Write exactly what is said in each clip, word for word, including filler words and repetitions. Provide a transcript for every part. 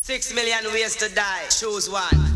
Six million ways to die, choose one.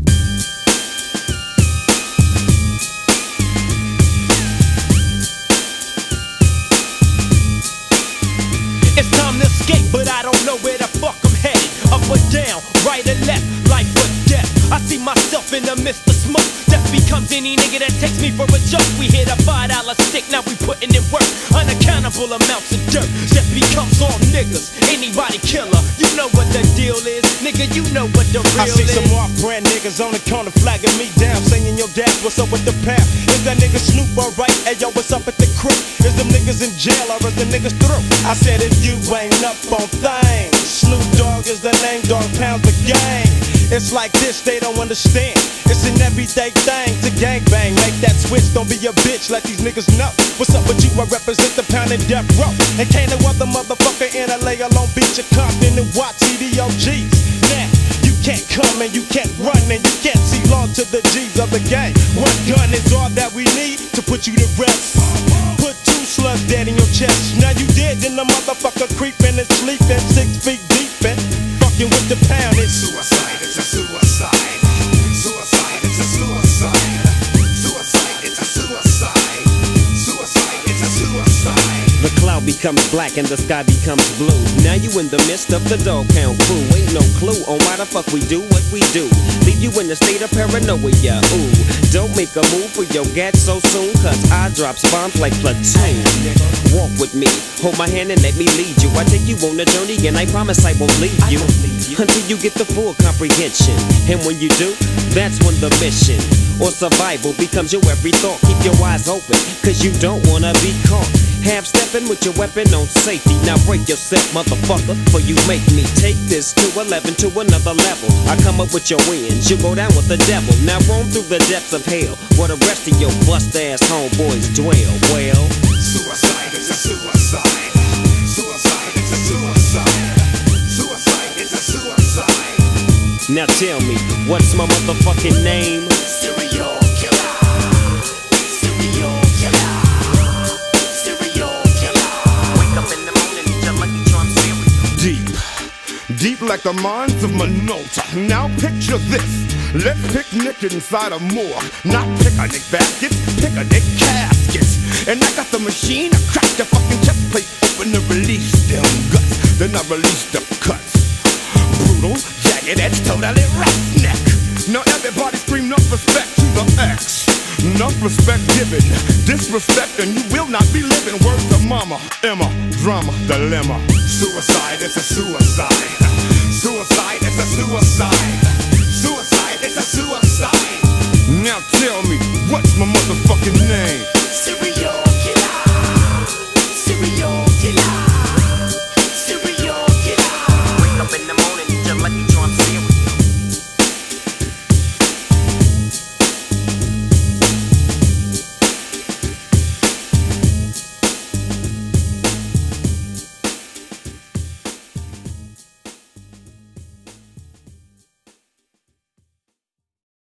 It's time to escape, but I don't know where the fuck I'm headed. Up or down, right or left, life or death. I see myself in the midst of smoke. Death becomes any nigga that takes me for a joke. We hit a five dollar stick, now we putting in work. Unaccountable amounts of dirt. Death becomes all niggas, anybody killer. You know what the deal is, nigga, you know what the real is. I see some off-brand niggas on the corner flagging me down, saying, yo, dad, what's up with the pound? Is that nigga Snoop alright? Hey, yo, what's up at the crib? Is them niggas in jail or is the niggas through? I said, if you ain't up on things, Snoop Dogg is the name, dog pounds the gang. It's like this, they don't understand. It's an everyday thing to gangbang. Make that switch, don't be a bitch, let these niggas know. What's up with you? I represent the pound and death row. And can't no other motherfucker in L A alone beat your Compton and watch C D O Gs. Now, you can't come and you can't run and you can't see long to the G's of the game. One gun is all that we need to put you to rest. Put two slugs dead in your chest. Now you dead, then the motherfucker creeping and sleeping six feet deep and fucking with the pound. It's suicide, it's a suicide. Suicide, it's a suicide. Suicide, it's a suicide. Suicide, it's a suicide. The cloud becomes black and the sky becomes blue. Now you in the midst of the dog pound crew. Ain't no clue on why the fuck we do what we do. Leave you in a state of paranoia, ooh. Don't make a move for your gat so soon, cause I drops bombs like platoon. Walk with me, hold my hand and let me lead you. I take you on a journey and I promise I won't leave you until you get the full comprehension. And when you do, that's when the mission or survival becomes your every thought. Keep your eyes open, cause you don't wanna be caught. Half stepping with your weapon on safety. Now break yourself, motherfucker, for you make me take this to eleven to another level. I come up with your wins, you go down with the devil. Now roam through the depths of hell, where the rest of your bust-ass homeboys dwell. Well, suicide is a suicide. Suicide is a suicide. Suicide is a suicide. now tell me, what's my motherfucking name? Serial killer. Serial killer. Serial killer. Wake up in the morning, eat your Lucky Charm cereal. Deep, deep like the mines of Minota. Now picture this. Let's picnic inside a morgue. Not picnic baskets, picnic caskets. And I got the machine, I crack your fucking chest plate open and release them guts. Then I release the cuts. Brutal, jagged edge, totally roughneck. Now everybody scream enough respect to the X. Enough respect given, disrespect and you will not be living. Word to mama, Emma, drama, dilemma. Suicide is a suicide. Suicide is a suicide. Suicide is a suicide. Now tell me, what's my motherfucking name?